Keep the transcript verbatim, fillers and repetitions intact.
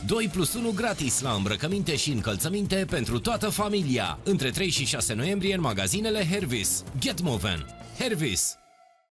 doi plus unu gratis la îmbrăcăminte și încălțăminte pentru toată familia. Între trei și șase noiembrie în magazinele Hervis. Getmoven. Hervis.